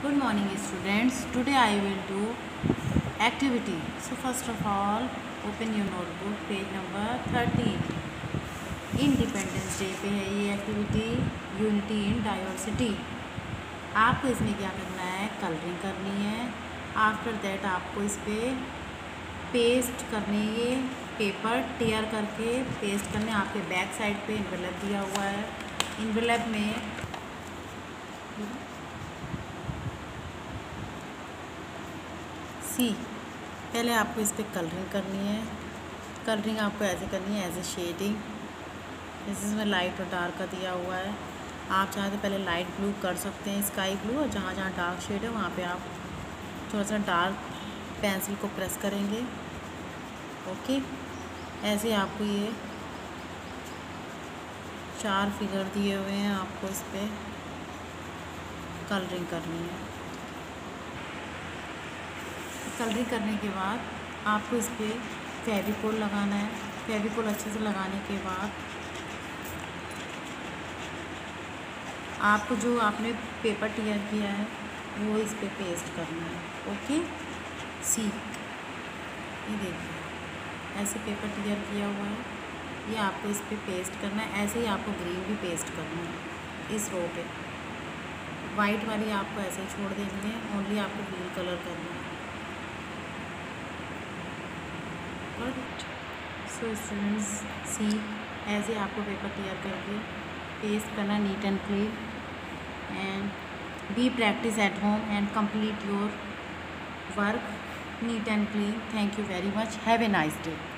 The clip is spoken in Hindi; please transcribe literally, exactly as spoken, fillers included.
Good morning students. Today I will do activity. So first of all open your notebook page number thirteen. Independence day पे है ये एक्टिविटी, यूनिटी इन डाइवर्सिटी। आपको इसमें क्या करना है, कलरिंग करनी है। आफ्टर दैट आपको इस पर पेस्ट करनी है, ये पेपर टेयर करके पेस्ट करने। आपके बैक साइड पे इन्वेलप दिया हुआ है, इन्वेलप में सी पहले आपको इस पर कलरिंग करनी है। कलरिंग आपको ऐसे करनी है, एज ए शेडिंग। इसमें लाइट और डार्क का दिया हुआ है। आप चाहें तो पहले लाइट ब्लू कर सकते हैं, स्काई ब्लू, और जहाँ जहाँ डार्क शेड है वहाँ पे आप थोड़ा सा डार्क पेंसिल को प्रेस करेंगे। ओके, ऐसे आपको ये चार फिगर दिए हुए हैं, आपको इस पर कलरिंग करनी है। कलरिंग करने के बाद आपको इस पर फेविकोल लगाना है। फेविकोल अच्छे से लगाने के बाद आपको जो आपने पेपर टियर किया है वो इस पर पेस्ट करना है। ओके, सी ये देखिए ऐसे पेपर टियर किया हुआ है, ये आपको इस पर पेस्ट करना है। ऐसे ही आपको ग्रीन भी पेस्ट करना है इस रो पे। वाइट वाली आपको ऐसे ही छोड़ देनी है, ओनली आपको ग्रीन कलर करना है। सो स्टूडेंट्स सी ऐसे आपको पेपर तैयार करके पेस्ट करना, neat and clean, and be practice at home and complete your work neat and clean. Thank you very much, have a nice day.